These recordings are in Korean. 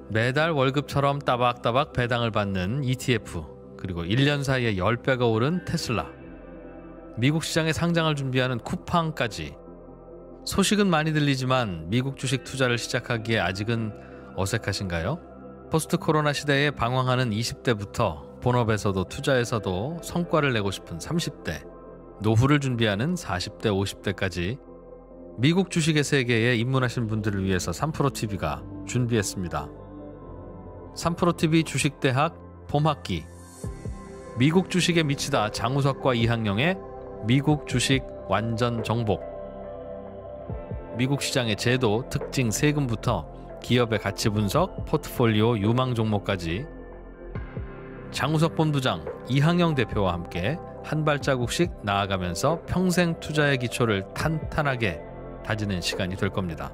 매달 월급처럼 따박따박 배당을 받는 ETF, 그리고 1년 사이에 10배가 오른 테슬라, 미국 시장에 상장을 준비하는 쿠팡까지. 소식은 많이 들리지만 미국 주식 투자를 시작하기에 아직은 어색하신가요? 포스트 코로나 시대에 방황하는 20대부터 본업에서도 투자에서도 성과를 내고 싶은 30대, 노후를 준비하는 40대, 50대까지 미국 주식의 세계에 입문하신 분들을 위해서 3프로TV가 준비했습니다. 3프로TV 주식대학 봄학기. 미국 주식에 미치다 장우석과 이항영의 미국 주식 완전 정복. 미국 시장의 제도, 특징, 세금부터 기업의 가치 분석, 포트폴리오 유망 종목까지 장우석 본부장, 이항영 대표와 함께 한 발자국씩 나아가면서 평생 투자의 기초를 탄탄하게 다지는 시간이 될 겁니다.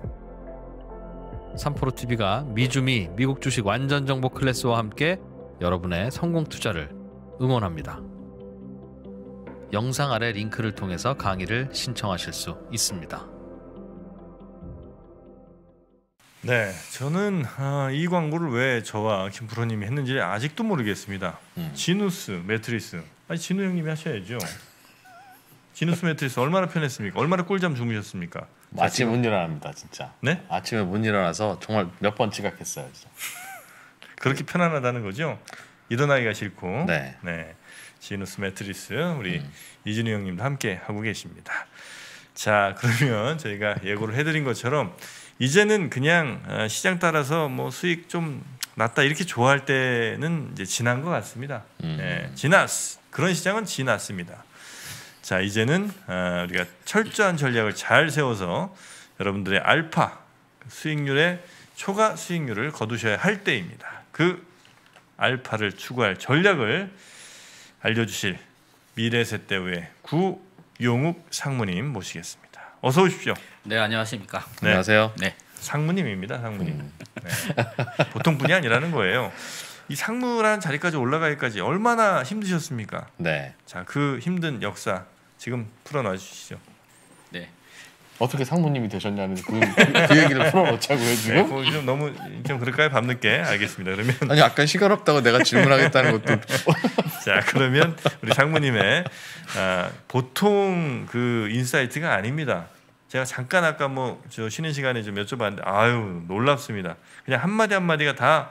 3프로TV가 미주미 미국 주식 완전 정보 클래스와 함께 여러분의 성공 투자를 응원합니다. 영상 아래 링크를 통해서 강의를 신청하실 수 있습니다. 네, 저는 이 광고를 왜 저와 김프로님이 했는지 아직도 모르겠습니다. 지누스 매트리스, 아니 진우 형님이 하셔야죠. 지누스 매트리스 얼마나 편했습니까? 얼마나 꿀잠 주무셨습니까? 아침에 못 일어납니다, 진짜. 네? 아침에 못 일어나서 정말 몇 번 지각했어요, 진짜. 그렇게 편안하다는 거죠? 일어나기가 싫고. 네. 네. 지누스 매트리스 우리 이진우 형님도 함께 하고 계십니다. 자, 그러면 저희가 예고를 해드린 것처럼 이제는 그냥 시장 따라서 뭐 수익 좀 낮다 이렇게 좋아할 때는 이제 지난 것 같습니다. 네, 지났어. 그런 시장은 지났습니다. 자, 이제는 우리가 철저한 전략을 잘 세워서 여러분들의 알파 수익률의 초과 수익률을 거두셔야 할 때입니다. 그 알파를 추구할 전략을 알려주실 미래세대우의 구용욱 상무님 모시겠습니다. 어서 오십시오. 네, 안녕하십니까. 네. 안녕하세요. 네. 상무님입니다. 상무님. 네. 보통 분이 아니라는 거예요. 이 상무라는 자리까지 올라가기까지 얼마나 힘드셨습니까? 네. 자, 그 힘든 역사 지금 풀어놔 주시죠. 네. 어떻게 상무님이 되셨냐는 그 얘기를 풀어놓자고요 지금. 네, 그거 좀 너무 좀 그럴까요? 밤늦게 알겠습니다. 그러면 아니 약간 시간 없다고 내가 질문하겠다는 것도. 자, 그러면 우리 상무님의 보통 그 인사이트가 아닙니다. 제가 잠깐 아까 뭐 저 쉬는 시간에 좀 여쭤봤는데 아유 놀랍습니다. 그냥 한마디 한마디가 다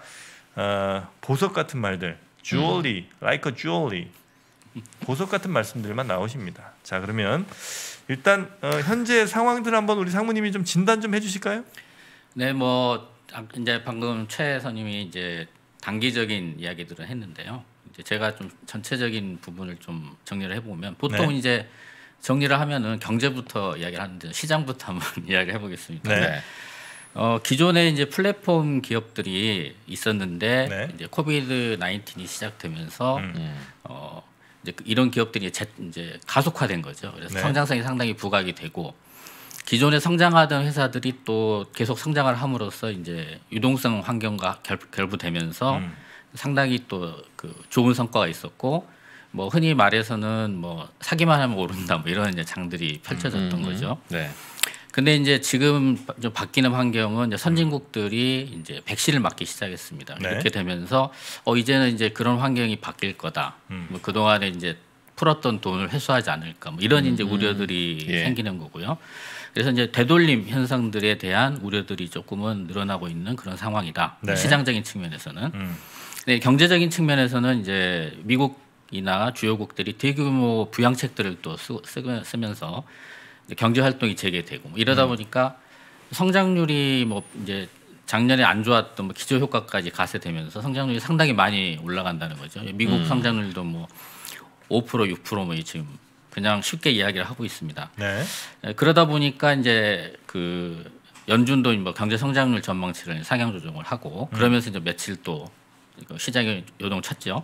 보석 같은 말들, jewelry, like a jewelry, 보석 같은 말씀들만 나오십니다. 자, 그러면 일단 현재 상황들 한번 우리 상무님이 좀 진단 좀 해주실까요? 네, 뭐 이제 방금 최 선임이 이제 단기적인 이야기들을 했는데요. 이제 제가 좀 전체적인 부분을 좀 정리를 해보면 보통 네. 이제 정리를 하면은 경제부터 이야기를 하는데 시장부터 한번 이야기를 해보겠습니다. 네. 기존에 이제 플랫폼 기업들이 있었는데 네. 이제 코비드 19이 시작되면서 이제 이런 기업들이 이제 가속화된 거죠. 그래서 네. 성장성이 상당히 부각이 되고 기존에 성장하던 회사들이 또 계속 성장을 함으로써 이제 유동성 환경과 결부되면서 상당히 또 그 좋은 성과가 있었고 뭐 흔히 말해서는 뭐 사기만 하면 오른다 뭐 이런 이제 장들이 펼쳐졌던 거죠. 네. 근데 이제 지금 좀 바뀌는 환경은 이제 선진국들이 이제 백신을 맞기 시작했습니다. 네. 이렇게 되면서 이제는 이제 그런 환경이 바뀔 거다. 뭐 그 동안에 이제 풀었던 돈을 회수하지 않을까 뭐 이런 이제 우려들이 예. 생기는 거고요. 그래서 이제 되돌림 현상들에 대한 우려들이 조금은 늘어나고 있는 그런 상황이다. 네. 시장적인 측면에서는. 네, 경제적인 측면에서는 이제 미국이나 주요국들이 대규모 부양책들을 또 쓰면서 경제 활동이 재개되고 뭐 이러다 보니까 성장률이 뭐 이제 작년에 안 좋았던 뭐 기저 효과까지 가세되면서 성장률이 상당히 많이 올라간다는 거죠. 미국 성장률도 뭐 5% 6%뭐 지금 그냥 쉽게 이야기를 하고 있습니다. 네. 그러다 보니까 이제 그 연준도 뭐 경제 성장률 전망치를 상향 조정을 하고 그러면서 이제 며칠 또 시장에 요동쳤죠.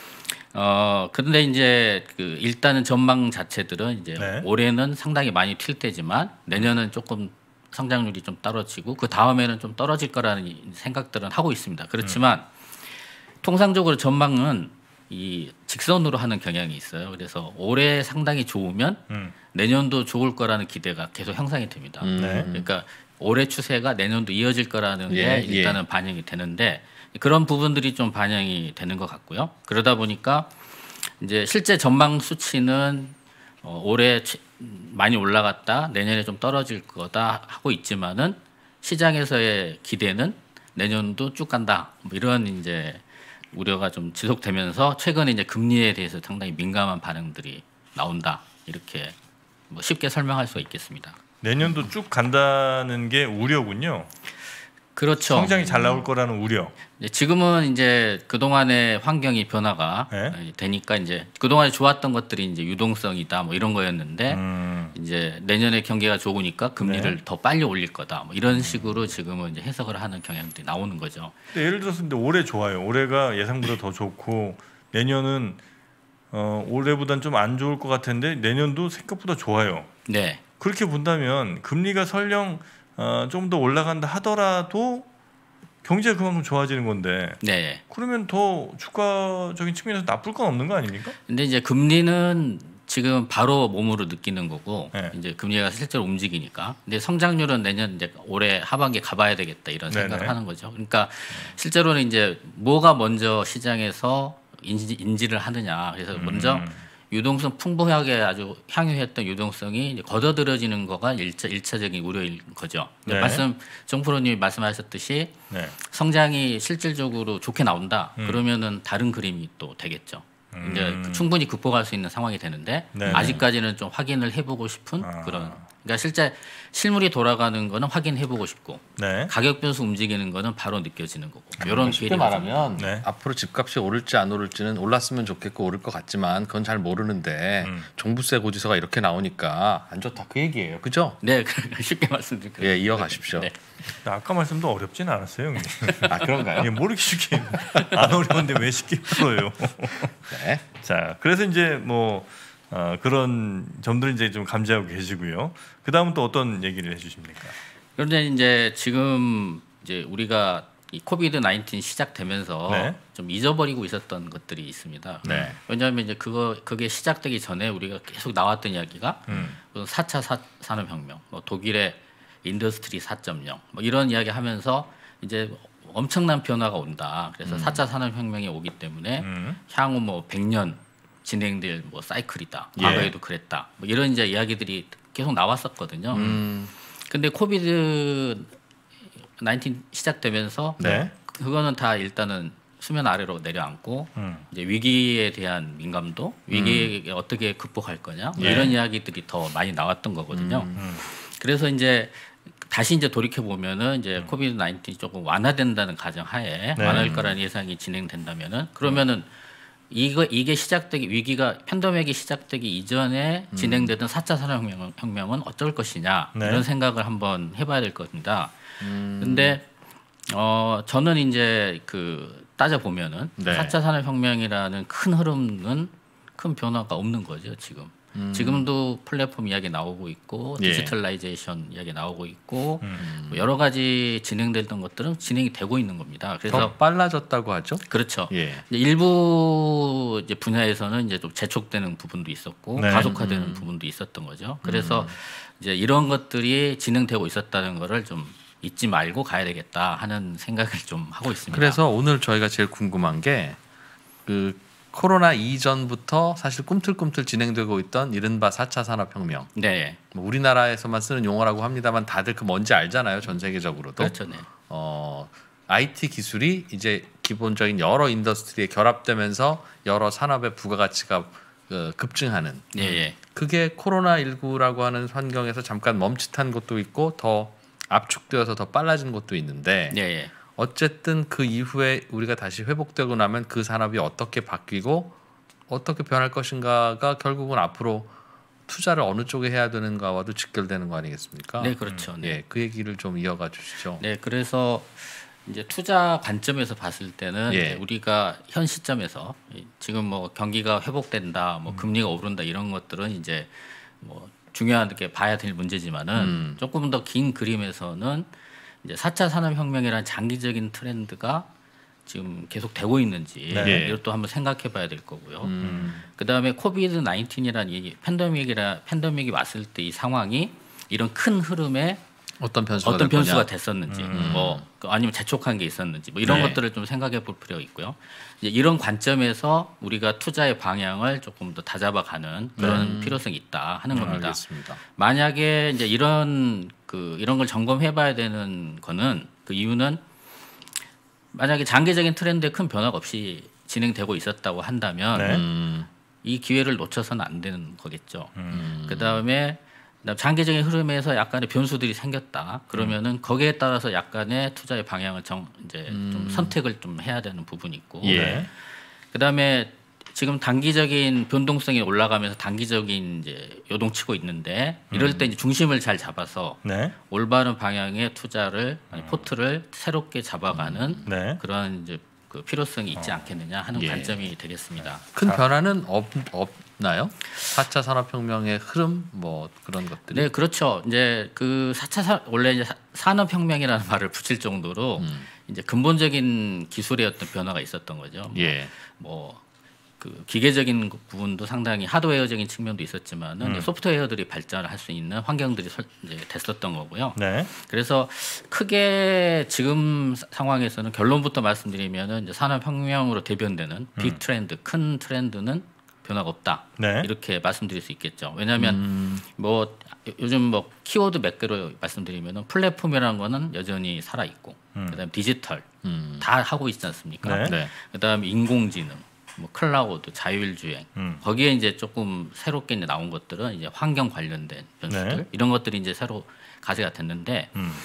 그런데 이제 그 일단은 전망 자체들은 이제 네. 올해는 상당히 많이 튈 때지만 내년은 조금 성장률이 좀 떨어지고 그 다음에는 좀 떨어질 거라는 생각들은 하고 있습니다. 그렇지만 통상적으로 전망은 이 직선으로 하는 경향이 있어요. 그래서 올해 상당히 좋으면 내년도 좋을 거라는 기대가 계속 형성이 됩니다. 네. 그러니까 올해 추세가 내년도 이어질 거라는 게 일단은 반영이 되는데 그런 부분들이 좀 반영이 되는 것 같고요. 그러다 보니까 이제 실제 전망 수치는 올해 많이 올라갔다 내년에 좀 떨어질 거다 하고 있지만은 시장에서의 기대는 내년도 쭉 간다 뭐 이런 이제 우려가 좀 지속되면서 최근에 이제 금리에 대해서 상당히 민감한 반응들이 나온다 이렇게 뭐 쉽게 설명할 수 있겠습니다. 내년도 쭉 간다는 게 우려군요. 그렇죠. 성장이 잘 나올 거라는 우려. 지금은 이제 그동안의 환경이 변화가 되니까 이제 그동안에 좋았던 것들이 이제 유동성이다 뭐 이런 거였는데 이제 내년에 경기가 좋으니까 금리를 더 빨리 올릴 거다 뭐 이런 식으로 지금은 이제 해석을 하는 경향들이 나오는 거죠. 근데 예를 들어서 근데 올해 좋아요. 올해가 예상보다 더 좋고 내년은 올해보단 좀 안 좋을 것 같은데 내년도 생각보다 좋아요. 네. 그렇게 본다면 금리가 설령 좀 더 올라간다 하더라도 경제가 그만큼 좋아지는 건데 네. 그러면 더 주가적인 측면에서 나쁠 건 없는 거 아닙니까? 근데 이제 금리는 지금 바로 몸으로 느끼는 거고 이제 금리가 실제로 움직이니까. 근데 성장률은 내년 이제 올해 하반기에 가봐야 되겠다 이런 생각을 하는 거죠. 그러니까 실제로는 이제 뭐가 먼저 시장에서 인지를 하느냐. 그래서 먼저 유동성 풍부하게 아주 향유했던 유동성이 이제 걷어들여지는 거가 일차적인 우려인 거죠. 정프로님이 말씀하셨듯이 성장이 실질적으로 좋게 나온다. 그러면은 다른 그림이 또 되겠죠. 이제 충분히 극복할 수 있는 상황이 되는데 아직까지는 좀 확인을 해보고 싶은 그런. 그러니까 실제 실물이 돌아가는 거는 확인해보고 싶고 가격 변수 움직이는 거는 바로 느껴지는 거고. 이런 쉽게 말하면 앞으로 집값이 오를지 안 오를지는 올랐으면 좋겠고 오를 것 같지만 그건 잘 모르는데 종부세 고지서가 이렇게 나오니까 안 좋다 그 얘기예요, 그죠? 네, 쉽게 말씀드릴게요. 예, 이어가십시오. 네. 아까 말씀도 어렵진 않았어요, 형님. 아 그런가요? 이게 뭐 이렇게 쉽게 안 어려운데 왜 쉽게 풀어요? 네. 자, 그래서 이제 뭐 그런 점들을 이제 좀 감지하고 계시고요. 그 다음은 또 어떤 얘기를 해주십니까? 그런데 이제 지금 이제 우리가 이 코비드 19 시작되면서 좀 잊어버리고 있었던 것들이 있습니다. 왜냐하면 이제 그게 시작되기 전에 우리가 계속 나왔던 이야기가 4차 산업혁명, 뭐 독일의 인더스트리 4.0, 뭐 이런 이야기 하면서 이제 엄청난 변화가 온다. 그래서 4차 산업혁명이 오기 때문에 향후 뭐 100년 진행될 뭐 사이클이다. 과거에도 그랬다. 뭐 이런 이제 이야기들이 계속 나왔었거든요. 근데 코비드 19 시작되면서 그거는 다 일단은 수면 아래로 내려앉고 이제 위기에 대한 민감도, 위기에 어떻게 극복할 거냐 뭐 이런 이야기들이 더 많이 나왔던 거거든요. 그래서 이제 다시 이제 돌이켜 보면은 이제 코비드 19이 조금 완화된다는 가정하에 완화할 거라는 예상이 진행된다면은 그러면은 이게 시작되기 위기가 팬데믹이 시작되기 이전에 진행되던 4차 산업혁명은 어쩔 것이냐 이런 생각을 한번 해봐야 될 겁니다. 근데 저는 이제 그 따져 보면은 4차 산업혁명이라는 큰 흐름은 큰 변화가 없는 거죠 지금. 지금도 플랫폼 이야기 나오고 있고 디지털라이제이션 이야기 나오고 있고 뭐 여러 가지 진행됐던 것들은 진행이 되고 있는 겁니다. 그래서 더 빨라졌다고 하죠. 그렇죠. 일부 이제 분야에서는 이제 좀 재촉되는 부분도 있었고 가속화되는 부분도 있었던 거죠. 그래서 이제 이런 것들이 진행되고 있었다는 거를 좀 잊지 말고 가야 되겠다 하는 생각을 좀 하고 있습니다. 그래서 오늘 저희가 제일 궁금한 게 그 코로나 이전부터 사실 꿈틀꿈틀 진행되고 있던 이른바 4차 산업혁명. 네. 뭐 우리나라에서만 쓰는 용어라고 합니다만 다들 그 뭔지 알잖아요. 전 세계적으로도. 그렇죠. 네. IT 기술이 이제 기본적인 여러 인더스트리에 결합되면서 여러 산업의 부가가치가 급증하는. 그게 코로나19라고 하는 환경에서 잠깐 멈칫한 것도 있고 더 압축되어서 더 빨라진 것도 있는데 어쨌든 그 이후에 우리가 다시 회복되고 나면 그 산업이 어떻게 바뀌고 어떻게 변할 것인가가 결국은 앞으로 투자를 어느 쪽에 해야 되는가와도 직결되는 거 아니겠습니까? 네, 그렇죠. 그 얘기를 좀 이어가 주시죠. 네, 그래서 이제 투자 관점에서 봤을 때는 우리가 현 시점에서 지금 뭐 경기가 회복된다, 뭐 금리가 오른다 이런 것들은 이제 뭐 중요하게 봐야 될 문제지만은 조금 더 긴 그림에서는 이제 4차 산업혁명이라는 장기적인 트렌드가 지금 계속 되고 있는지 이것도 한번 생각해봐야 될 거고요. 그 다음에 코비드 19이라는 얘기, 팬데믹이 왔을 때 이 상황이 이런 큰 흐름에 어떤 변수가 됐었는지, 뭐 아니면 재촉한 게 있었는지, 뭐 이런 것들을 좀 생각해 볼 필요가 있고요. 이제 이런 관점에서 우리가 투자의 방향을 조금 더 다잡아가는 그런 필요성이 있다 하는 겁니다. 알겠습니다. 만약에 이제 이런 걸 점검해봐야 되는 거는 그 이유는 만약에 장기적인 트렌드에 큰 변화가 없이 진행되고 있었다고 한다면 이 기회를 놓쳐서는 안 되는 거겠죠. 그 다음에 장기적인 흐름에서 약간의 변수들이 생겼다. 그러면은 거기에 따라서 약간의 투자의 방향을 좀 선택을 좀 해야 되는 부분이 있고. 예. 그다음에 지금 단기적인 변동성이 올라가면서 단기적인 이제 요동치고 있는데 이럴 때 이제 중심을 잘 잡아서 네. 올바른 방향의 투자를 포트를 새롭게 잡아가는 그런 이제 그 필요성이 있지 않겠느냐 하는 관점이 되겠습니다. 큰 변화는 없나요? 4차 산업혁명의 흐름 뭐 그런 것들이? 네, 그렇죠. 이제 그 4차 원래 이제 산업혁명이라는 말을 붙일 정도로 이제 근본적인 기술의 어떤 변화가 있었던 거죠. 뭐 그 기계적인 부분도 상당히 하드웨어적인 측면도 있었지만은 소프트웨어들이 발전을 할 수 있는 환경들이 이제 됐었던 거고요. 네. 그래서 크게 지금 상황에서는 결론부터 말씀드리면은 이제 산업혁명으로 대변되는 빅 트렌드, 큰 트렌드는 변화가 없다. 이렇게 말씀드릴 수 있겠죠. 왜냐하면 뭐 요즘 뭐 키워드 몇 개로 말씀드리면은 플랫폼이라는 거는 여전히 살아 있고, 그다음에 디지털 다 하고 있지 않습니까? 그다음에 인공지능. 뭐 클라우드, 자율주행 거기에 이제 조금 새롭게 이제 나온 것들은 이제 환경 관련된 변수들 이런 것들이 이제 새로 가세가 됐는데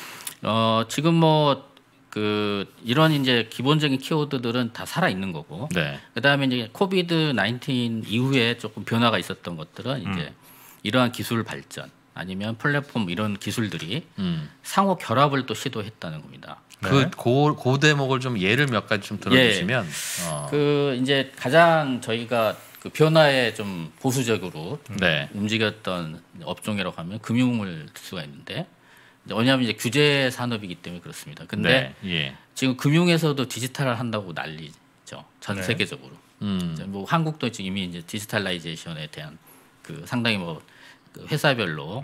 지금 뭐 그 이런 이제 기본적인 키워드들은 다 살아 있는 거고 그다음에 이제 코비드 19 이후에 조금 변화가 있었던 것들은 이제 이러한 기술 발전 플랫폼 이런 기술들이 상호 결합을 또 시도했다는 겁니다. 그 대목을 좀 예를 몇 가지 좀 들어주시면 그 이제 가장 저희가 그 변화에 좀 보수적으로 움직였던 업종이라고 하면 금융을 들 수가 있는데 왜냐하면 이제 규제 산업이기 때문에 그렇습니다. 근데 지금 금융에서도 디지털을 한다고 난리죠. 전 세계적으로. 뭐 한국도 지금 이미 이제 디지털라이제이션에 대한 그 상당히 뭐 그 회사별로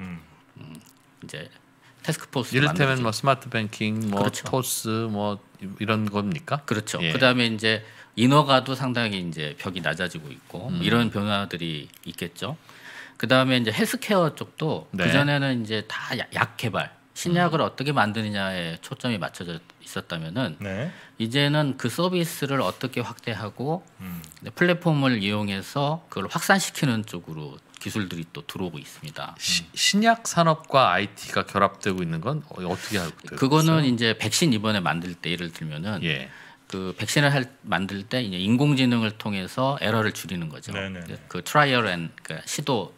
이제 태스크포스 이를테면 뭐 스마트 뱅킹, 뭐 토스, 뭐 이런 겁니까? 그렇죠. 그다음에 이제 인허가도 상당히 이제 벽이 낮아지고 있고 뭐 이런 변화들이 있겠죠. 그다음에 이제 헬스케어 쪽도 그 전에는 이제 다 약 개발, 신약을 어떻게 만드느냐에 초점이 맞춰져 있었다면은 이제는 그 서비스를 어떻게 확대하고 플랫폼을 이용해서 그걸 확산시키는 쪽으로 기술들이 또 들어오고 있습니다. 신약 산업과 IT가 결합되고 있는 건 어떻게 하고 있어요? 그거는 이제 백신 이번에 만들 때 예를 들면은 그 백신을 만들 때 이제 인공지능을 통해서 에러를 줄이는 거죠. 그 트라이얼 앤 그 시도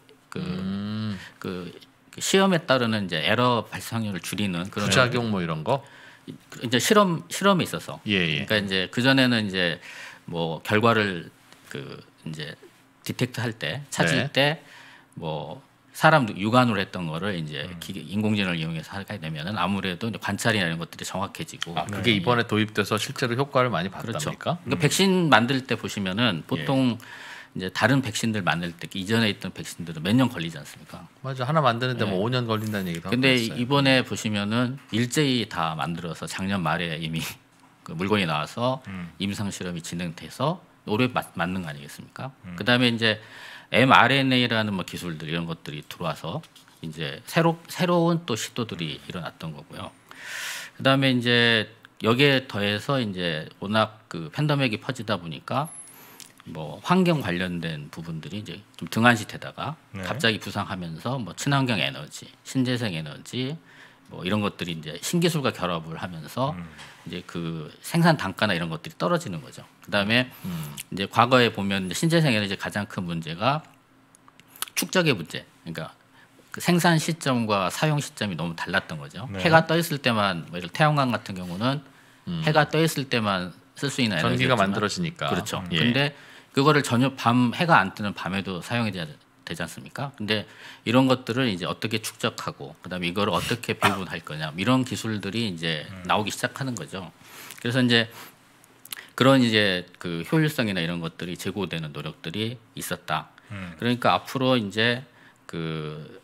그 시험에 따르는 이제 에러 발생률을 줄이는 그런 부작용 뭐 이런 거 이제 실험에 있어서 그러니까 이제 그 전에는 이제 뭐 결과를 그 이제 디텍트 할 때 찾을 때 뭐 사람 육안으로 했던 거를 이제 인공지능을 이용해서 하게 되면은 아무래도 이제 관찰이나 이런 것들이 정확해지고 그게 이번에 도입돼서 실제로 효과를 많이 봤답니까? 그렇죠. 그러니까 백신 만들 때 보시면은 보통 이제 다른 백신들 만들 때 이전에 있던 백신들은 몇 년 걸리지 않습니까? 맞아. 하나 만드는데 뭐 5년 걸린다는 얘기도 하고 근데 있어요. 이번에 보시면은 일제히 다 만들어서 작년 말에 이미 그 물건이 나와서 임상 실험이 진행돼서 올해 맞는 거 아니겠습니까? 그다음에 이제 mRNA라는 뭐 기술들 이런 것들이 들어와서 이제 새로운 또 시도들이 일어났던 거고요. 그다음에 이제 여기에 더해서 이제 워낙 그 팬데믹이 퍼지다 보니까 뭐 환경 관련된 부분들이 이제 좀 등한시되다가 갑자기 부상하면서 뭐 친환경 에너지, 신재생 에너지 뭐 이런 것들이 이제 신기술과 결합을 하면서 이제 그 생산 단가나 이런 것들이 떨어지는 거죠. 그다음에 이제 과거에 보면 이제 신재생 에너지 가장 큰 문제가 축적의 문제. 그러니까 그 생산 시점과 사용 시점이 너무 달랐던 거죠. 해가 떠 있을 때만 뭐 태양광 같은 경우는 해가 떠 있을 때만 쓸 수 있는 전기가 만들어지니까. 그렇죠. 근데 그거를 전혀 해가 안 뜨는 밤에도 사용이 되지 않습니까? 근데 이런 것들을 이제 어떻게 축적하고 그다음에 이걸 어떻게 배분할 거냐 이런 기술들이 이제 나오기 시작하는 거죠. 그래서 이제 그런 이제 그 효율성이나 이런 것들이 제고되는 노력들이 있었다. 그러니까 앞으로 이제 그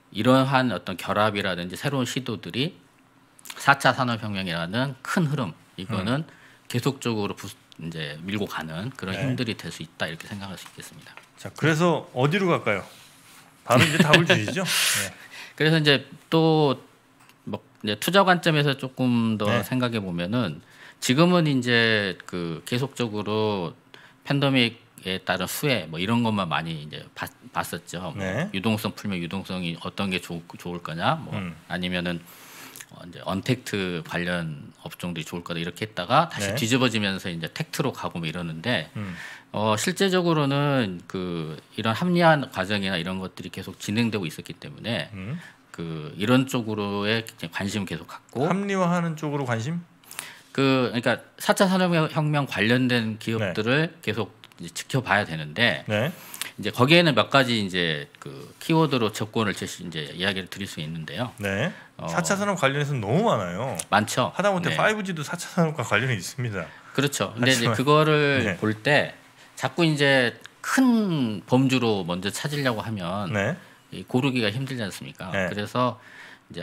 이러한 어떤 결합이라든지 새로운 시도들이 4차 산업혁명이라는 큰 흐름 이거는 계속적으로 이제 밀고 가는 그런 네. 힘들이 될 수 있다 이렇게 생각할 수 있겠습니다. 자, 그래서 어디로 갈까요? 바로 이제 답을 주시죠. 네. 그래서 이제 또 뭐 이제 투자 관점에서 조금 더 네. 생각해 보면은 지금은 이제 그 계속적으로 팬데믹에 따른 수혜 뭐 이런 것만 많이 이제 봤었죠. 뭐 네. 유동성 풀면 유동성이 어떤 게 좋을 거냐, 뭐 아니면은 이제 언택트 관련 업종들이 좋을 거다 이렇게 했다가 다시 네. 뒤집어지면서 이제 텍트로 가고 뭐 이러는데 실제적으로는 그 이런 합리화 과정이나 이런 것들이 계속 진행되고 있었기 때문에 그 이런 쪽으로의 관심을 계속 갖고 합리화하는 쪽으로 관심? 그러니까 4차 산업혁명 관련된 기업들을 계속 이제 지켜봐야 되는데 네. 이제 거기에는 몇 가지 이제 그 키워드로 접근을 이제 이야기를 드릴 수 있는데요. 네. 4차 산업 관련해서는 너무 많아요. 많죠. 하다못해 네. 5G도 4차 산업과 관련이 있습니다. 그렇죠. 근데 하지만, 이제 그거를 네. 볼 때 자꾸 이제 큰 범주로 먼저 찾으려고 하면 네. 이 고르기가 힘들지 않습니까? 네. 그래서 이제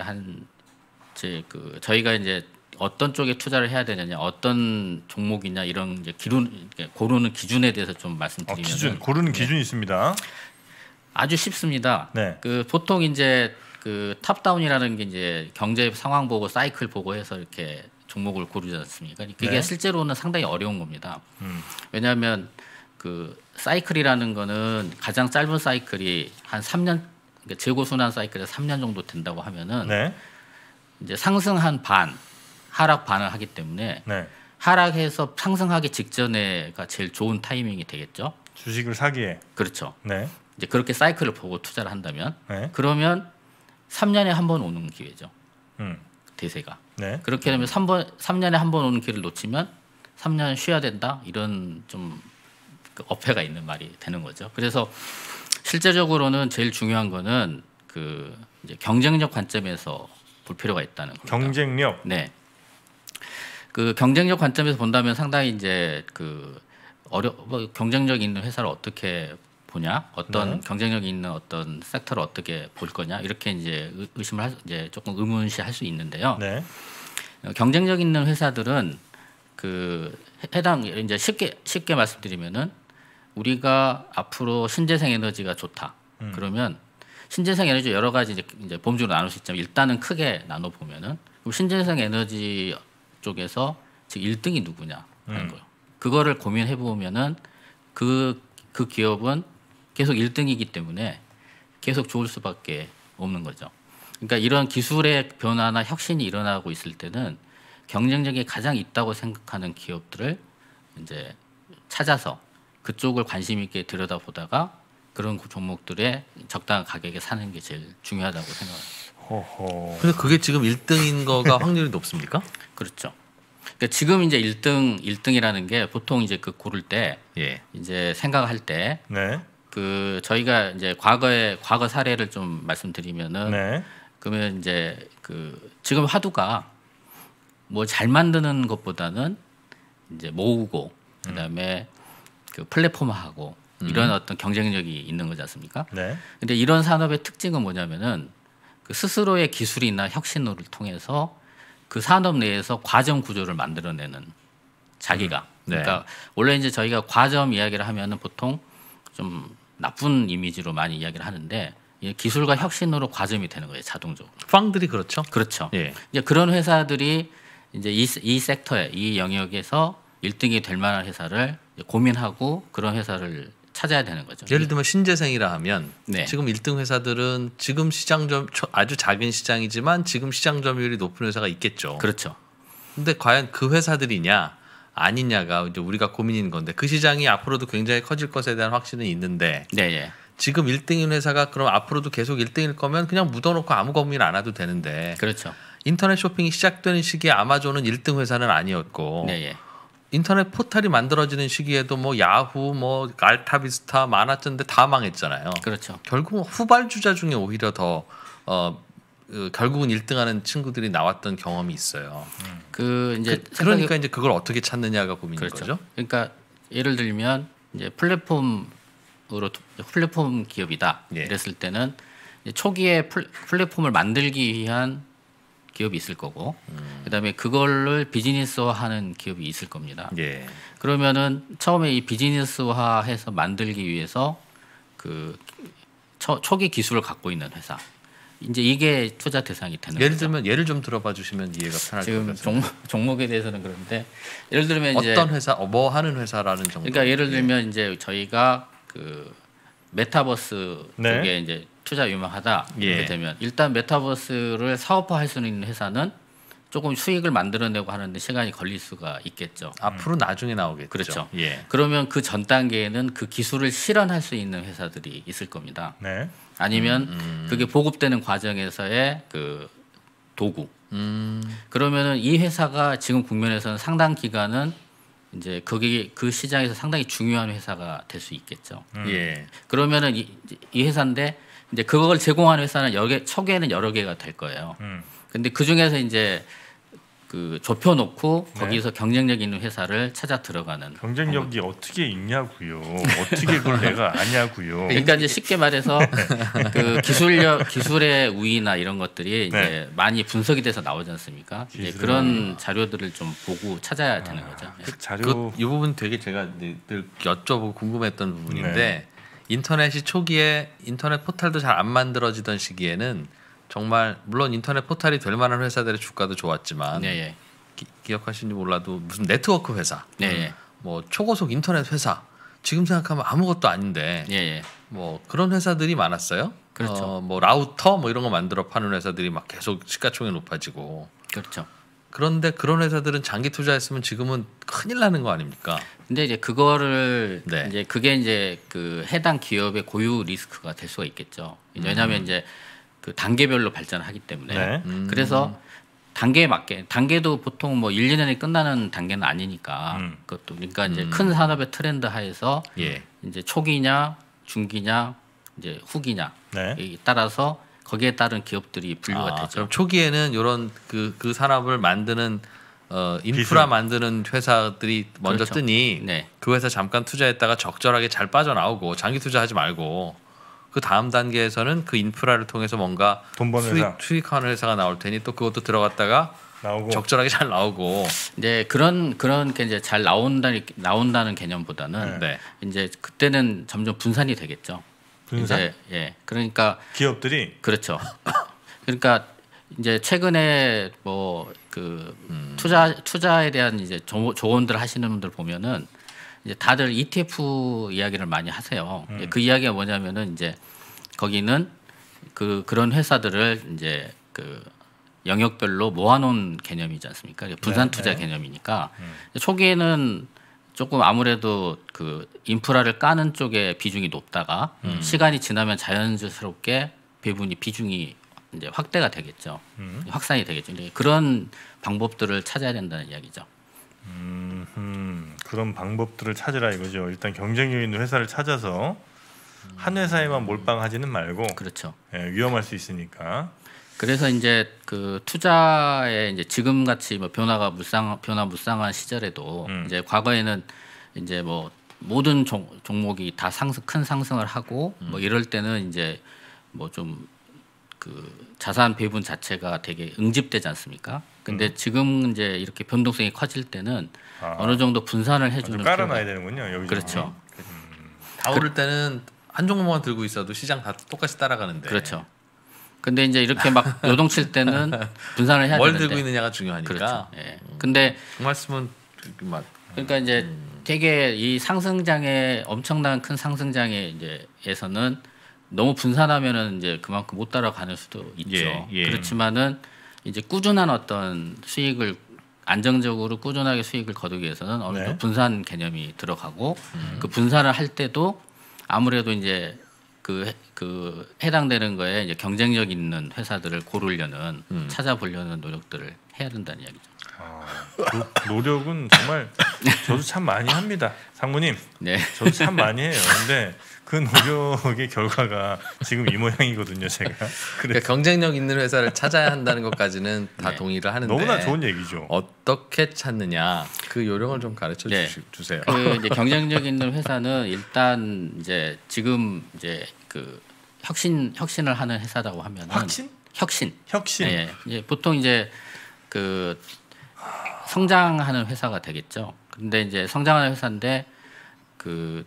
저희가 이제 어떤 쪽에 투자를 해야 되느냐, 어떤 종목이냐 이런 이제 고르는 기준에 대해서 좀 말씀드리면 기준 고르는 기준이 있습니다. 아주 쉽습니다. 네. 그 보통 이제 그 탑다운이라는 게 이제 경제 상황 보고 사이클 보고 해서 이렇게 종목을 고르지 않습니까? 그게 네. 실제로는 상당히 어려운 겁니다. 왜냐하면 그 사이클이라는 거는 가장 짧은 사이클이 한 3년, 그러니까 재고 순환 사이클에서 3년 정도 된다고 하면은 네. 이제 상승한 반, 하락 반을 하기 때문에 네. 하락해서 상승하기 직전에가 제일 좋은 타이밍이 되겠죠. 주식을 사기에. 그렇죠. 네. 이제 그렇게 사이클을 보고 투자를 한다면 네. 그러면 3년에 한 번 오는 기회죠. 음. 대세가. 네. 그렇게 되면 3년에 한 번 오는 기회를 놓치면 3년 쉬어야 된다. 이런 좀그 어폐가 있는 말이 되는 거죠. 그래서 실제적으로는 제일 중요한 거는 그 이제 경쟁력 관점에서 볼 필요가 있다는 겁니다. 경쟁력. 네. 그 경쟁력 관점에서 본다면 상당히 이제 그 뭐 경쟁력 있는 회사를 어떻게 보냐, 어떤 네. 경쟁력 있는 어떤 섹터를 어떻게 볼 거냐 이렇게 이제 이제 조금 의문시할 수 있는데요. 네. 경쟁력 있는 회사들은 그 해당 이제 쉽게 말씀드리면은 우리가 앞으로 신재생 에너지가 좋다. 그러면 신재생 에너지 여러 가지 이제 범주로 나눌 수 있지만 일단은 크게 나눠 보면은 그럼 신재생 에너지 쪽에서 지금 1등이 누구냐 하는 거예요. 그거를 고민해 보면은 그 기업은 계속 1등이기 때문에 계속 좋을 수밖에 없는 거죠. 그러니까 이런 기술의 변화나 혁신이 일어나고 있을 때는 경쟁력이 가장 있다고 생각하는 기업들을 이제 찾아서 그쪽을 관심 있게 들여다보다가 그런 종목들의 적당한 가격에 사는 게 제일 중요하다고 생각합니다. 호호. 근데 그게 지금 1등인 거가 확률이 높습니까? 그렇죠. 그러니까 지금 이제 1등이라는 게 보통 이제 그 고를 때 예. 이제 생각할 때 네. 그 저희가 이제 과거 사례를 좀 말씀드리면은 네. 그러면 이제 그 지금 화두가 뭐 잘 만드는 것보다는 이제 모으고 그다음에 그 플랫폼화하고 이런 어떤 경쟁력이 있는 거지 않습니까? 네. 근데 이런 산업의 특징은 뭐냐면은 그 스스로의 기술이나 혁신을 통해서 그 산업 내에서 과점 구조를 만들어내는 자기가. 네. 그러니까 원래 이제 저희가 과점 이야기를 하면은 보통 좀 나쁜 이미지로 많이 이야기를 하는데 이 기술과 혁신으로 과점이 되는 거예요, 자동적으로. 빵들이 그렇죠. 그렇죠. 예. 이제 그런 회사들이 이제 이 섹터에 이 영역에서 1등이 될 만한 회사를 고민하고 그런 회사를 찾아야 되는 거죠. 예를 들면 신재생이라 하면 네. 지금 1등 회사들은 지금 아주 작은 시장이지만 지금 시장 점유율이 높은 회사가 있겠죠. 그렇죠. 근데 과연 그 회사들이냐 아니냐가 이제 우리가 고민인 건데 그 시장이 앞으로도 굉장히 커질 것에 대한 확신은 있는데 네, 예. 지금 1등인 회사가 그럼 앞으로도 계속 1등일 거면 그냥 묻어놓고 아무 고민 안 해도 되는데 그렇죠. 인터넷 쇼핑이 시작되는 시기에 아마존은 1등 회사는 아니었고 네, 예. 인터넷 포털이 만들어지는 시기에도 뭐 야후, 뭐 알타비스타 많았는데 다 망했잖아요. 그렇죠. 결국 후발주자 중에 오히려 더 결국은 1등하는 친구들이 나왔던 경험이 있어요. 그 이제 그러니까 이제 그걸 어떻게 찾느냐가 고민인 그렇죠. 거죠. 그러니까 예를 들면 이제 플랫폼 기업이다. 예. 이랬을 때는 초기에 플랫폼을 만들기 위한 기업이 있을 거고, 그다음에 그거를 비즈니스화하는 기업이 있을 겁니다. 예. 그러면은 처음에 이 비즈니스화해서 만들기 위해서 그 초기 기술을 갖고 있는 회사, 이제 이게 투자 대상이 되는 예를 거죠. 들면 예를 좀 들어봐 주시면 이해가 편할 것 지금 같아요. 종목에 대해서는 그런데 예를 들면 이제 어떤 회사, 뭐 하는 회사라는 정도. 그러니까 예를 들면 이제 저희가 그 메타버스 네. 쪽에 이제 투자 유망하다 예. 이렇게 되면 일단 메타버스를 사업화할 수 있는 회사는 조금 수익을 만들어내고 하는데 시간이 걸릴 수가 있겠죠. 앞으로 나중에 나오겠죠. 그렇죠. 예. 그러면 그 전 단계에는 그 기술을 실현할 수 있는 회사들이 있을 겁니다. 네. 아니면 그게 보급되는 과정에서의 그 도구. 그러면은 이 회사가 지금 국면에서는 상당 기간은 이제 거기 그 시장에서 상당히 중요한 회사가 될 수 있겠죠. 예. 그러면은 이 회사인데 이제 그걸 제공하는 회사는 초기에는 여러 개가 될 거예요. 근데 그 중에서 이제 그 좁혀놓고 네. 거기서 경쟁력 있는 회사를 찾아 들어가는. 경쟁력이 어떻게 있냐고요. 어떻게 그걸 내가 아냐고요. 그러니까 이제 쉽게 말해서 그 기술의 우위나 이런 것들이 이제 네. 많이 분석이 돼서 나오지 않습니까? 이제 기술의 그런 자료들을 좀 보고 찾아야 되는 거죠. 그 자료 이 부분 되게 제가 늘 여쭤보고 궁금했던 부분인데 네. 인터넷이 초기에 인터넷 포털도 잘 안 만들어지던 시기에는 정말 물론 인터넷 포털이 될 만한 회사들의 주가도 좋았지만 네, 예. 기억하시는지 몰라도 무슨 네트워크 회사, 네, 예. 뭐 초고속 인터넷 회사 지금 생각하면 아무것도 아닌데 예, 예. 뭐 그런 회사들이 많았어요. 그렇죠. 뭐 라우터 뭐 이런 거 만들어 파는 회사들이 막 계속 시가총액 높아지고. 그렇죠. 그런데 그런 회사들은 장기 투자했으면 지금은 큰일 나는 거 아닙니까? 근데 이제 그거를 네. 이제 그게 이제 그 해당 기업의 고유 리스크가 될 수가 있겠죠. 왜냐하면 이제 그 단계별로 발전을 하기 때문에. 네. 그래서 단계에 맞게 단계도 보통 뭐 1, 2년에 끝나는 단계는 아니니까 그것도 그러니까 이제 큰 산업의 트렌드 하에서 예. 이제 초기냐, 중기냐, 이제 후기냐 네. 에 따라서 거기에 따른 기업들이 분류가 되죠. 그럼 초기에는 이런 그 산업을 만드는 인프라 기술. 만드는 회사들이 먼저 그렇죠. 뜨니 네. 그 회사 잠깐 투자했다가 적절하게 잘 빠져나오고 장기 투자하지 말고 그 다음 단계에서는 그 인프라를 통해서 뭔가 돈 버는 회사 수익하는 회사가 나올 테니 또 그것도 들어갔다가 나오고 적절하게 잘 나오고. 이제 그런 게 이제 잘 나온다는 개념보다는 네. 이제 그때는 점점 분산이 되겠죠. 분산? 이제 예. 그러니까 기업들이 그렇죠. 그러니까 이제 최근에 뭐 그 투자에 대한 이제 조언들 하시는 분들 보면은 이제 다들 ETF 이야기를 많이 하세요. 그 이야기가 뭐냐면은 이제 거기는 그런 회사들을 이제 그 영역별로 모아놓은 개념이지 않습니까? 분산 투자 개념이니까 초기에는 조금 아무래도 그 인프라를 까는 쪽에 비중이 높다가 시간이 지나면 자연스럽게 비중이 이제 확대가 되겠죠. 확산이 되겠죠. 그런 방법들을 찾아야 된다는 이야기죠. 그런 방법들을 찾으라 이거죠. 일단 경쟁력 있는 회사를 찾아서 한 회사에만 몰빵하지는 말고 그렇죠. 예, 위험할 수 있으니까. 그래서 이제 그 투자에 이제 지금 같이 뭐 변화 무쌍한 시절에도 이제 과거에는 이제 뭐 모든 종목이 다 큰 상승을 하고 뭐 이럴 때는 이제 뭐 좀 그 자산 배분 자체가 되게 응집되지 않습니까? 근데 지금 이제 이렇게 변동성이 커질 때는 어느 정도 분산을 해주는 좀 깔아놔야 되는군요. 여기 그렇죠. 다 오를 때는 한 종목만 들고 있어도 시장 다 똑같이 따라가는데. 그렇죠. 근데 이제 이렇게 막 요동칠 때는 분산을 해야 뭘 되는데 들고 있느냐가 중요하니까. 그렇죠. 예. 근데 그 말씀은 막 그러니까 이제 되게 이 상승장에 엄청난 큰 상승장에 이제에서는 너무 분산하면은 이제 그만큼 못 따라가는 수도 있죠. 예. 그렇지만은 이제 꾸준한 어떤 수익을 안정적으로 꾸준하게 수익을 거두기 위해서는 어느 정도 네. 분산 개념이 들어가고 그 분산을 할 때도 아무래도 이제 그 해당되는 거에 이제 경쟁력 있는 회사들을 고르려는 찾아보려는 노력들을 해야 된다는 이야기죠. 노력은 정말 저도 참 많이 합니다. 상무님. 네. 저도 참 많이 해요. 근데 그 노력의 결과가 지금 이 모양이거든요, 제가. 그러니까 경쟁력 있는 회사를 찾아야 한다는 것까지는 다 네. 동의를 하는데 너무나 좋은 얘기죠. 어떻게 찾느냐 그 요령을 좀 가르쳐 네. 주세요. 그 이제 경쟁력 있는 회사는 일단 이제 지금 이제 그 혁신을 하는 회사라고 하면은 혁신. 예. 예. 보통 이제 그 성장하는 회사가 되겠죠. 근데 이제 성장하는 회사인데 그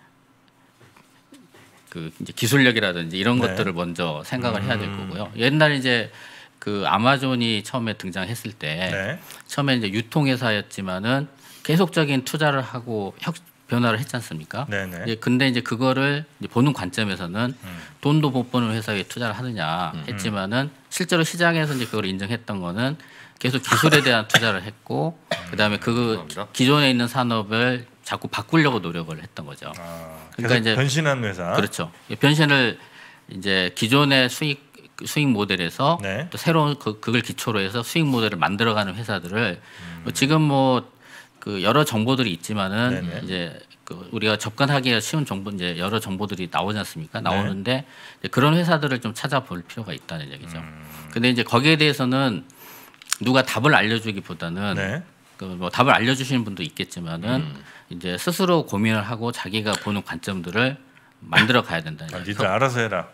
이제 기술력이라든지 이런 것들을 먼저 생각을 해야 될 거고요. 옛날에 이제 그 아마존이 처음에 등장했을 때 처음에 이제 유통회사였지만은 계속적인 투자를 하고 변화를 했지 않습니까? 예, 근데 이제 그거를 이제 보는 관점에서는 돈도 못 버는 회사에 투자를 하느냐 했지만은 실제로 시장에서 이제 그걸 인정했던 거는 계속 기술에 대한 투자를 했고 그다음에 그 기존에 있는 산업을 자꾸 바꾸려고 노력을 했던 거죠. 그러니까 이제 변신한 회사. 그렇죠. 변신을 이제 기존의 수익 모델에서 또 새로운 그걸 기초로 해서 수익 모델을 만들어가는 회사들을 지금 뭐 그 여러 정보들이 있지만은 이제 그 우리가 접근하기가 쉬운 정보 이제 여러 정보들이 나오지 않습니까? 나오는데 그런 회사들을 좀 찾아볼 필요가 있다는 얘기죠. 근데 이제 거기에 대해서는 누가 답을 알려주기보다는 그 뭐 답을 알려주시는 분도 있겠지만은 이제 스스로 고민을 하고 자기가 보는 관점들을 만들어 가야 된다는 얘기죠. 니들 알아서 해라.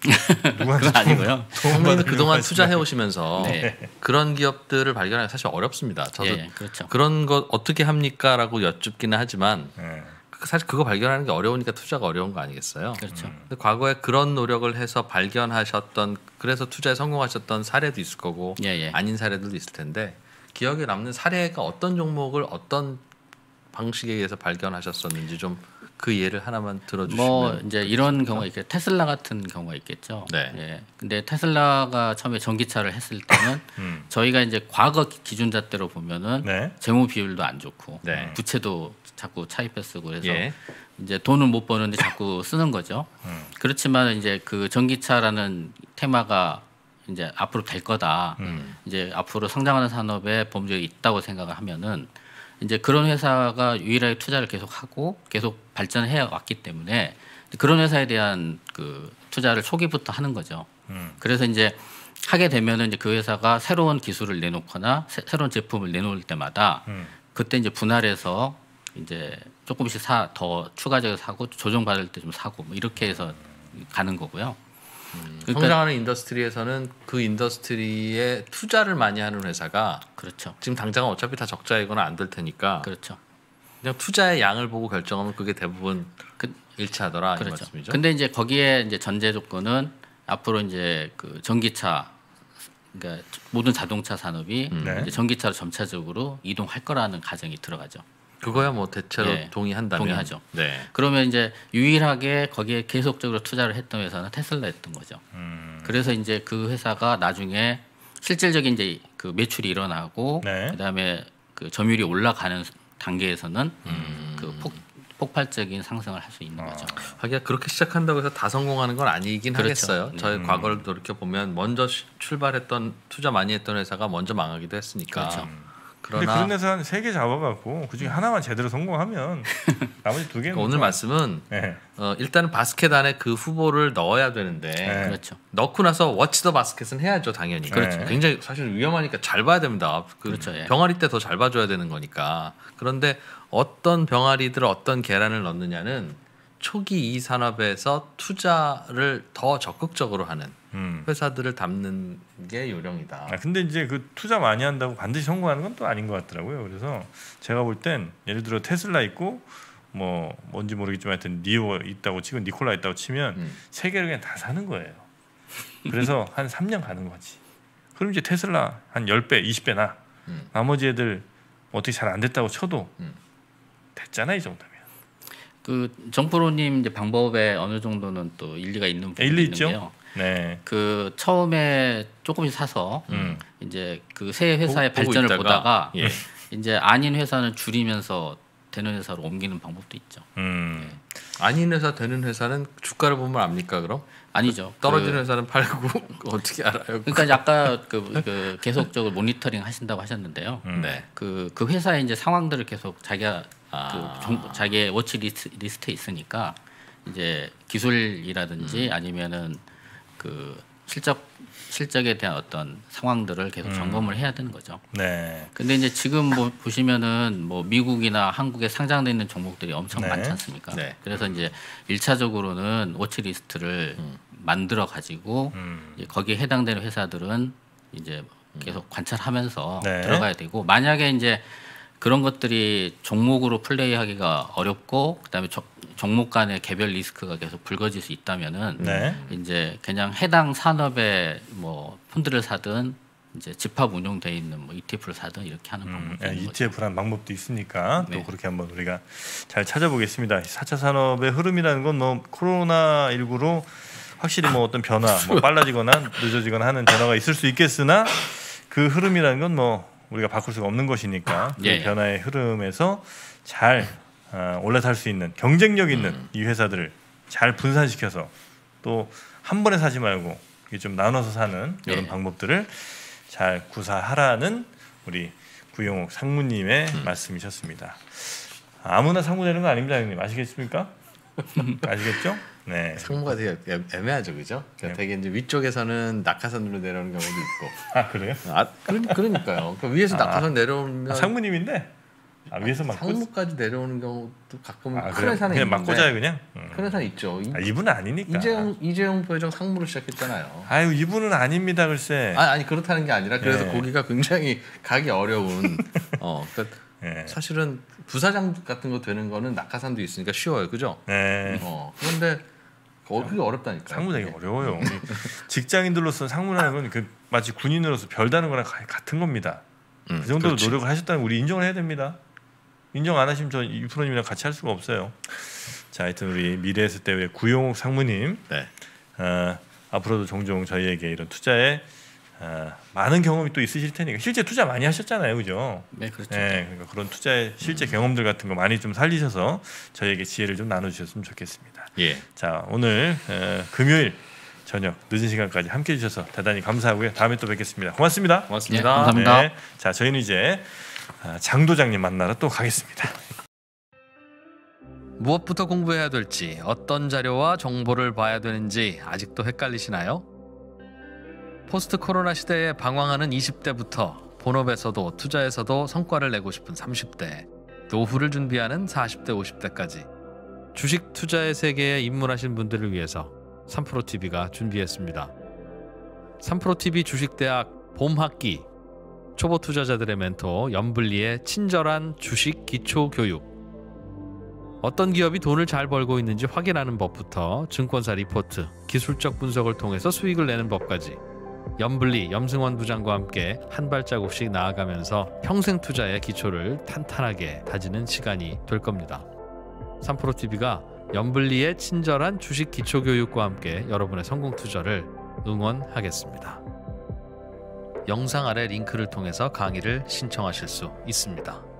그건 아니고요. 그동안 투자해 오시면서 그런 기업들을 발견하기 사실 어렵습니다. 저도 그렇죠. 그런 거 어떻게 합니까라고 여쭙기는 하지만 사실 그거 발견하는 게 어려우니까 투자가 어려운 거 아니겠어요? 그렇죠. 근데 과거에 그런 노력을 해서 발견하셨던 그래서 투자에 성공하셨던 사례도 있을 거고 아닌 사례들도 있을 텐데 기억에 남는 사례가 어떤 종목을 어떤 방식에 의해서 발견하셨었는지 좀 그 예를 하나만 들어주시면. 뭐 이제 이런 경우가 있겠죠. 테슬라 같은 경우가 있겠죠. 예. 근데 테슬라가 처음에 전기차를 했을 때는 저희가 이제 과거 기준잣대로 보면은 재무 비율도 안 좋고 부채도 자꾸 차입해 쓰고 그래서 이제 돈을 못 버는데 자꾸 쓰는 거죠. 그렇지만 이제 그 전기차라는 테마가 이제 앞으로 될 거다. 이제 앞으로 성장하는 산업에 범죄가 있다고 생각을 하면은 이제 그런 회사가 유일하게 투자를 계속하고 계속 발전해 왔기 때문에 그런 회사에 대한 그 투자를 초기부터 하는 거죠. 그래서 이제 하게 되면은 이제 그 회사가 새로운 기술을 내놓거나 새로운 제품을 내놓을 때마다 그때 이제 분할해서 이제 조금씩 더 추가적으로 사고 조정받을 때 좀 사고 뭐 이렇게 해서 가는 거고요. 그러니까 성장하는 인더스트리에서는 그 인더스트리에 투자를 많이 하는 회사가 그렇죠. 지금 당장은 어차피 다 적자이거나 안 될 테니까 그렇죠. 그냥 투자의 양을 보고 결정하면 그게 대부분 일치하더라 그렇죠. 이 말씀이죠. 근데 이제 거기에 이제 전제 조건은 앞으로 이제 그 전기차 그러니까 모든 자동차 산업이 이제 전기차로 점차적으로 이동할 거라는 가정이 들어가죠. 그거야 뭐 대체로 동의한다면 동의하죠. 그러면 이제 유일하게 거기에 계속적으로 투자를 했던 회사는 테슬라였던 거죠. 그래서 이제 그 회사가 나중에 실질적인 이제 그 매출이 일어나고 그다음에 그 점유율이 올라가는 단계에서는 그 폭발적인 상승을 할 수 있는 거죠. 하기야 그렇게 시작한다고 해서 다 성공하는 건 아니긴 하겠어요. 저희 과거를 돌이켜 보면 먼저 출발했던 투자 많이 했던 회사가 먼저 망하기도 했으니까. 근데 그런 데서 한 3개 잡아갖고 그중에 하나만 제대로 성공하면 나머지 2개는 오늘 말씀은 일단은 바스켓 안에 그 후보를 넣어야 되는데 그렇죠. 넣고 나서 워치 더 바스켓은 해야죠 당연히. 그렇죠. 굉장히 사실 위험하니까 잘 봐야 됩니다. 그렇죠. 병아리 때 더 잘 봐줘야 되는 거니까. 그런데 어떤 병아리들 어떤 계란을 넣느냐는 초기 이 산업에서 투자를 더 적극적으로 하는 회사들을 담는 게 요령이다. 근데 이제 그 투자 많이 한다고 반드시 성공하는 건 또 아닌 것 같더라고요. 그래서 제가 볼 땐 예를 들어 테슬라 있고 뭐 뭔지 모르겠지만 하여튼 니오 있다고 치고 니콜라 있다고 치면 3개를 그냥 다 사는 거예요. 그래서 한 3년 가는 거지. 그럼 이제 테슬라 한 10배, 20배나 나머지 애들 어떻게 잘 안 됐다고 쳐도 됐잖아 이 정도면. 그 정프로님 이제 방법에 어느 정도는 또 일리가 있는 부분이 일리 있는 게요. 그 처음에 조금씩 사서 이제 그 새 회사의 발전을 보다가 이제 아닌 회사는 줄이면서 되는 회사로 옮기는 방법도 있죠. 아닌 회사 되는 회사는 주가를 보면 압니까 그럼? 아니죠. 떨어지는 회사는 팔고 어떻게 알아요? 그러니까 아까 그 계속적으로 모니터링 하신다고 하셨는데요. 그 회사의 이제 상황들을 계속 자기가 자기의 워치 리스트에 있으니까 이제 기술이라든지 아니면은 그 실적에 대한 어떤 상황들을 계속 점검을 해야 되는 거죠. 네. 근데 이제 지금 뭐 보시면은 뭐 미국이나 한국에 상장돼 있는 종목들이 엄청 네. 많지 않습니까? 네. 그래서 이제 1차적으로는 워치리스트를 만들어 가지고 거기에 해당되는 회사들은 이제 계속 관찰하면서 네. 들어가야 되고, 만약에 이제 그런 것들이 종목으로 플레이하기가 어렵고 그다음에 종목 간의 개별 리스크가 계속 불거질 수 있다면은 네. 이제 그냥 해당 산업의 뭐 펀드를 사든 이제 집합 운용돼 있는 뭐 ETF를 사든 이렇게 하는 방법이 있는 거죠. ETF라는 방법도 있으니까 또 네. 그렇게 한번 우리가 잘 찾아보겠습니다. 4차 산업의 흐름이라는 건 뭐 코로나 19로 확실히 뭐 어떤 변화, 뭐 빨라지거나 늦어지거나 하는 변화가 있을 수 있겠으나 그 흐름이라는 건 뭐 우리가 바꿀 수가 없는 것이니까 그 예. 변화의 흐름에서 잘 올라탈 수 있는 경쟁력 있는 이 회사들을 잘 분산시켜서 또 한 번에 사지 말고 이게 좀 나눠서 사는 이런 예. 방법들을 잘 구사하라는 우리 구용옥 상무님의 말씀이셨습니다. 아무나 상무 되는 거 아닙니다, 형님. 아시겠습니까? 아시겠죠? 네. 상무가 되게 애매하죠, 그죠? 그러니까 되게 이제 위쪽에서는 낙하산으로 내려오는 경우도 있고. 아 그래요? 그러니까요. 그러니까 위에서 낙하산 내려오면 상무님인데 위에서 막 상무까지 내려오는 경우도 가끔은 큰 그래요? 회사는 그냥 막 있는데. 꽂아요 그냥. 큰 회사는 있죠. 이분은 아니니까. 이재용 부회장 상무로 시작했잖아요. 아유 이분은 아닙니다 글쎄. 아니 그렇다는 게 아니라 그래서 네. 거기가 굉장히 가기 어려운. 그러니까 네. 사실은 부사장 같은 거 되는 거는 낙하산도 있으니까 쉬워요, 그죠? 네. 그런데 그게 어렵다니까. 상무 되게 어려워요. 우리 직장인들로서 상무라는 건 그 마치 군인으로서 별다는 거랑 같은 겁니다. 그 정도로 그렇지. 노력을 하셨다는 우리 인정을 해야 됩니다. 인정 안 하시면 저 유프로님이랑 같이 할 수가 없어요. 자, 하여튼 우리 미래에셋 대우의 구용옥 상무님, 네. 앞으로도 종종 저희에게 이런 투자에 많은 경험이 또 있으실 테니까 실제 투자 많이 하셨잖아요, 그죠? 네, 그렇죠. 네, 그러니까 그런 투자의 실제 경험들 같은 거 많이 좀 살리셔서 저희에게 지혜를 좀 나눠주셨으면 좋겠습니다. 예. 자, 오늘 금요일 저녁 늦은 시간까지 함께해 주셔서 대단히 감사하고요. 다음에 또 뵙겠습니다. 고맙습니다. 고맙습니다. 네, 감사합니다. 네, 자, 저희는 이제 장도장님 만나러 또 가겠습니다. 무엇부터 공부해야 될지, 어떤 자료와 정보를 봐야 되는지 아직도 헷갈리시나요? 포스트 코로나 시대에 방황하는 20대부터 본업에서도 투자에서도 성과를 내고 싶은 30대, 노후를 준비하는 40대, 50대까지 주식 투자의 세계에 입문하신 분들을 위해서 3프로TV가 준비했습니다. 3프로TV 주식대학 봄학기, 초보 투자자들의 멘토 염블리의 친절한 주식 기초 교육, 어떤 기업이 돈을 잘 벌고 있는지 확인하는 법부터 증권사 리포트, 기술적 분석을 통해서 수익을 내는 법까지 염블리, 염승원 부장과 함께 한 발자국씩 나아가면서 평생 투자의 기초를 탄탄하게 다지는 시간이 될 겁니다. 3프로TV가 염블리의 친절한 주식 기초 교육과 함께 여러분의 성공 투자를 응원하겠습니다. 영상 아래 링크를 통해서 강의를 신청하실 수 있습니다.